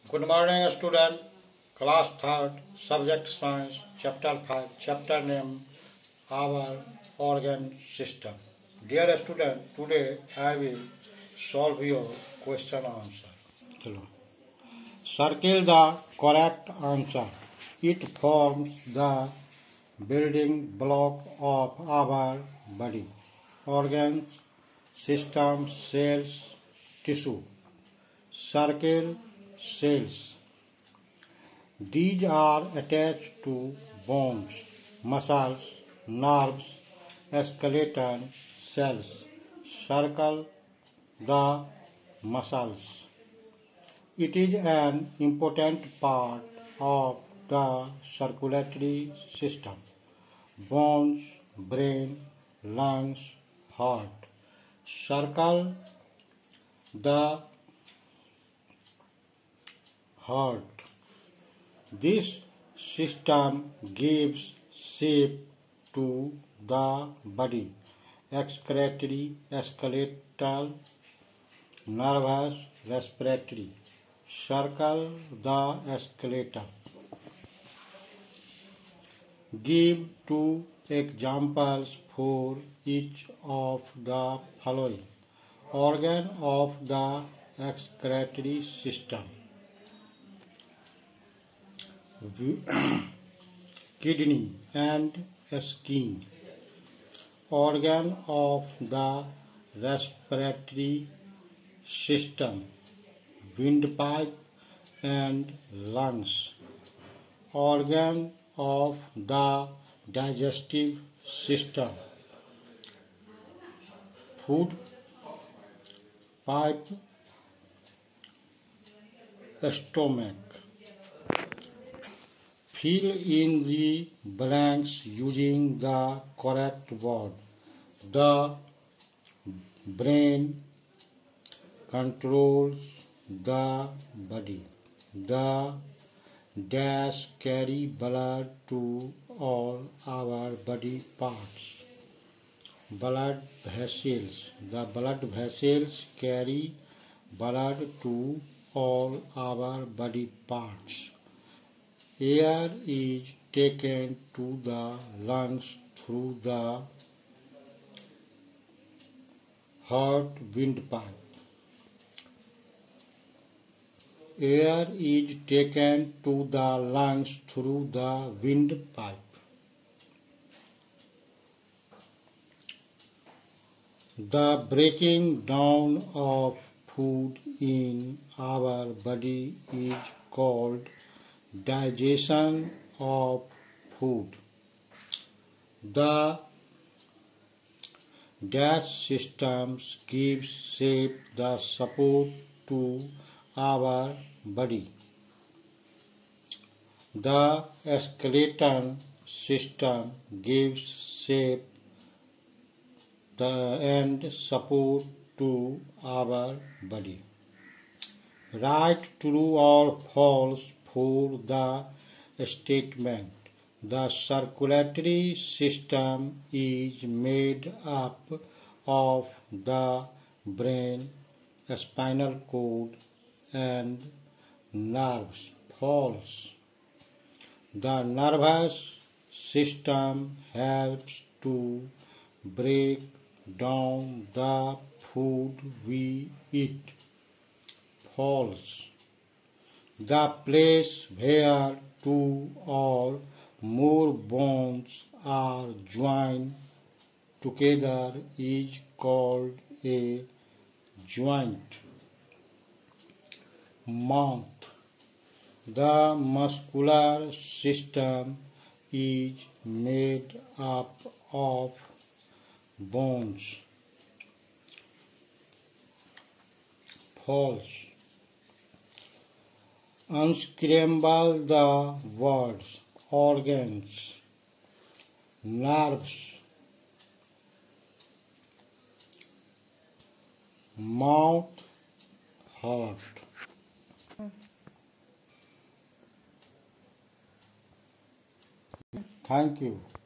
Good morning, student. Class 3rd, subject science, chapter 5, chapter name, our organ system. Dear student, today I will solve your question answer. Circle the correct answer. It forms the building block of our body. Organs, systems, cells, tissue. Circle cells. These are attached to bones, muscles, nerves, skeleton, cells. Circle the muscles. It is an important part of the circulatory system. Bones, brain, lungs, heart. Circle the heart. This system gives shape to the body. Excretory, skeletal, nervous, respiratory. Circle the skeleton. Give two examples for each of the following. Organ of the excretory system. Kidney and skin. Organ of the respiratory system. Windpipe and lungs. Organ of the digestive system. Food pipe, stomach. Fill in the blanks using the correct word. The brain controls the body. The dash carry blood to all our body parts. Blood vessels. The blood vessels carry blood to all our body parts. Air is taken to the lungs through the heart windpipe. Air is taken to the lungs through the windpipe. The breaking down of food in our body is called digestion of food. The dash systems gives shape the support to our body. The skeleton system gives shape and support to our body. Write true or false for the statement. The circulatory system is made up of the brain, spinal cord, and nerves. False. The nervous system helps to break down the food we eat. False. The place where two or more bones are joined together is called a joint. Mouth. The muscular system is made up of bones. False. Unscramble the words. Organs, nerves, mouth, heart. Thank you.